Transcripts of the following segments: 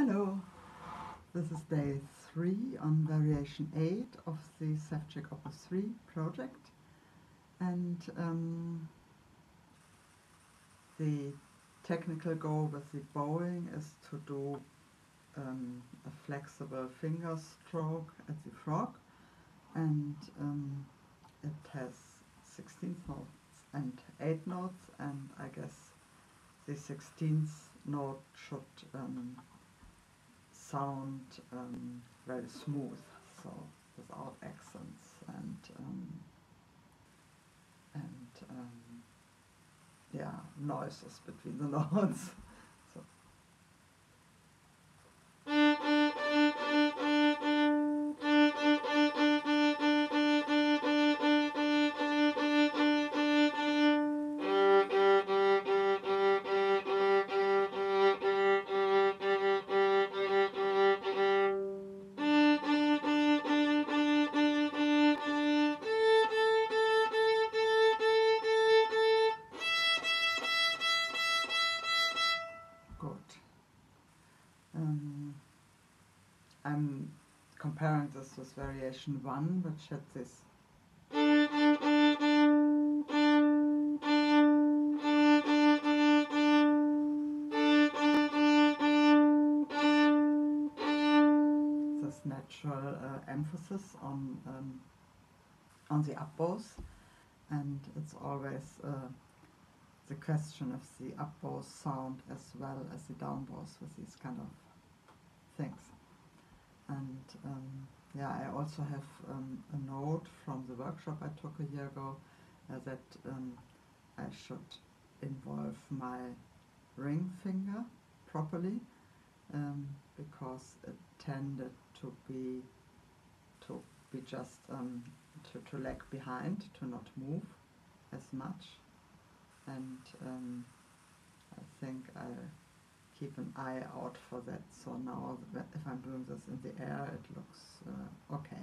Hello, this is day 3 on variation 8 of the Ševčík Opus 3 project, and the technical goal with the bowing is to do a flexible finger stroke at the frog, and it has 16 notes and 8 notes, and I guess the 16th note should sound very smooth, so without accents and yeah, noises between the notes. So. I'm comparing this with variation 1, which had this natural emphasis on the up bows, and it's always the question if the up bows sound as well as the down bows with these kind of things. And yeah, I also have a note from the workshop I took a year ago that I should involve my ring finger properly, because it tended to be just to lag behind, to not move as much, and I think I'll keep an eye out for that. So now if I'm doing this in the air, it looks okay.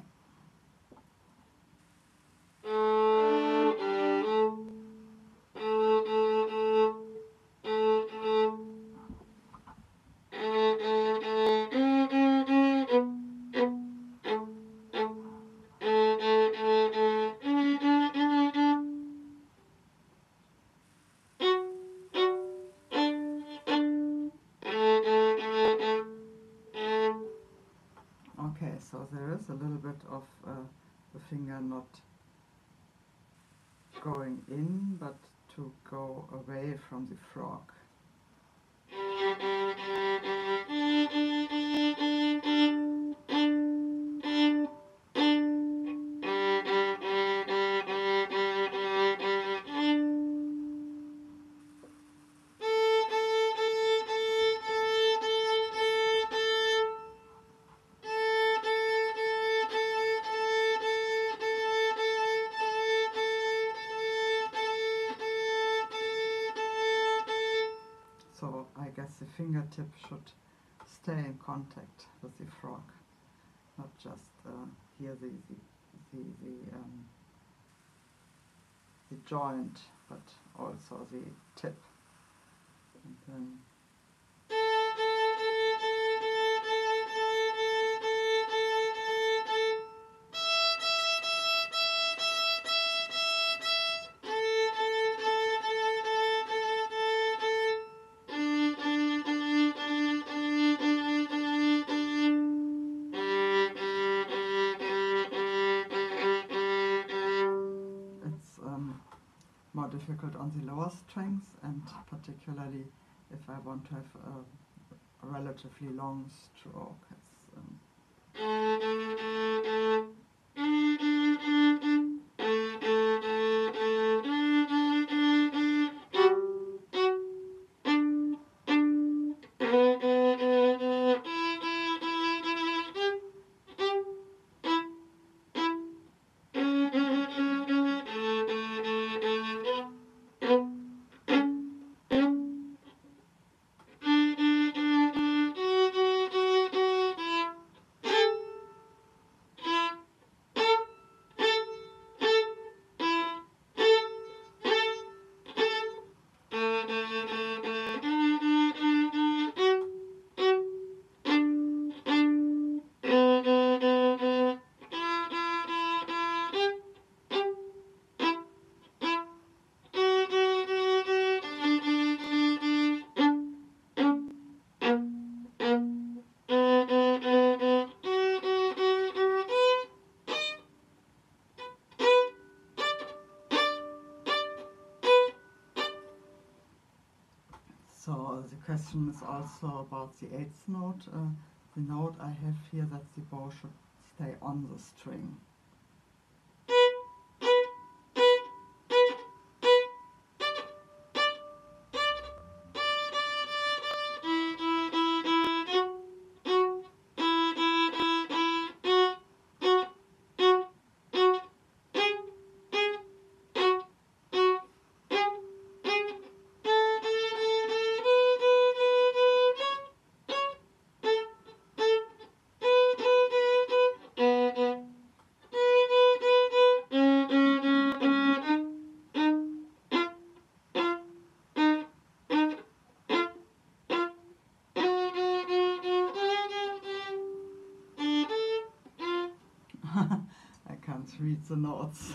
Okay, so there is a little bit of the finger not going in, but to go away from the frog. So I guess the fingertip should stay in contact with the frog, not just here the joint, but also the tip. And then more difficult on the lower strings, and particularly if I want to have a relatively long stroke. question is also about the eighth note. The note I have here that the bow should stay on the string. I can't read the notes.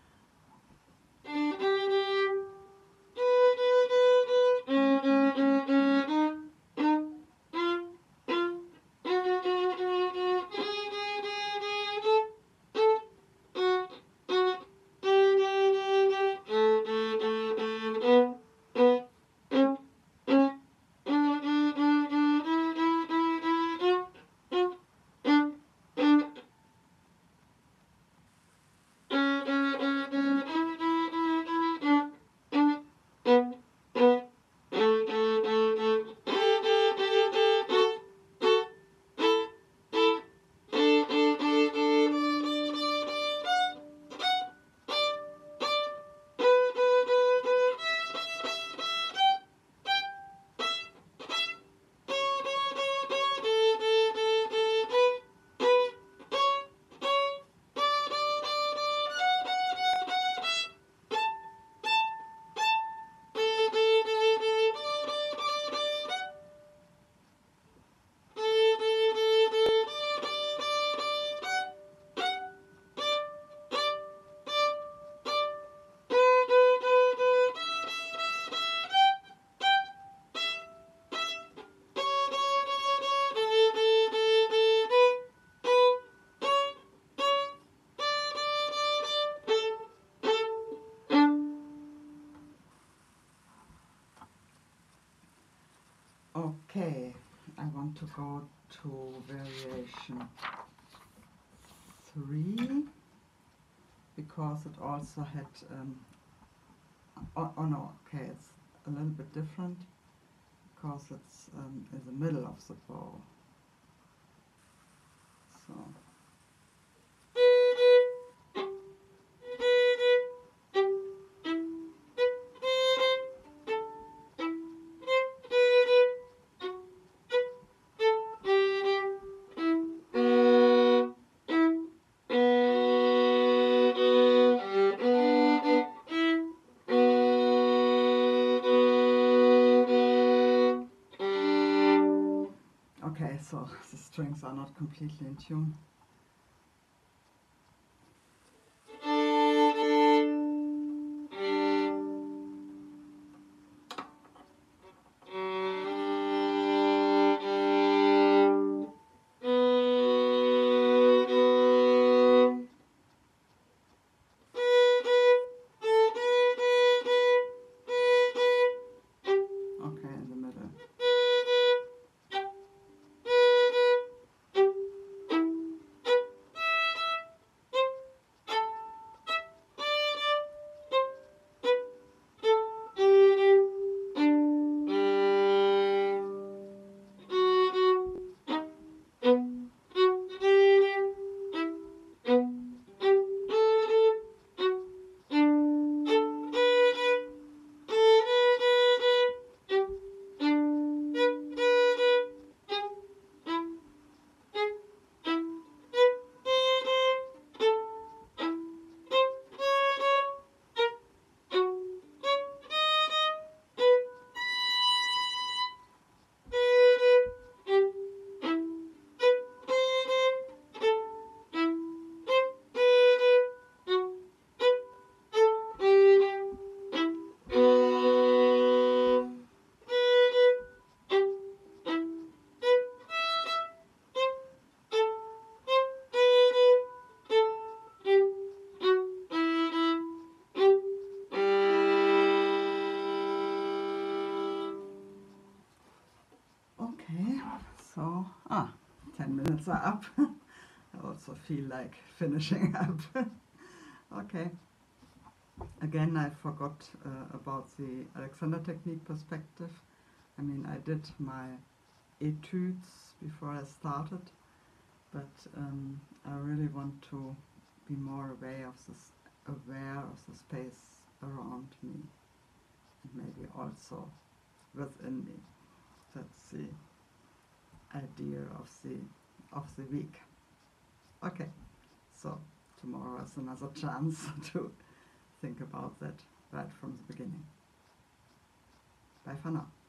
Okay, I want to go to variation 3 because it also had, oh no, okay, it's a little bit different because it's in the middle of the bow. So. Okay, so the strings are not completely in tune. Okay, in the middle. So, 10 minutes are up. I also feel like finishing up. Okay. Again, I forgot about the Alexander Technique perspective. I mean, I did my etudes before I started, but I really want to be more aware of the space around me, and maybe also within me. That's the idea of the week. Okay, so tomorrow is another chance to think about that right from the beginning. Bye for now.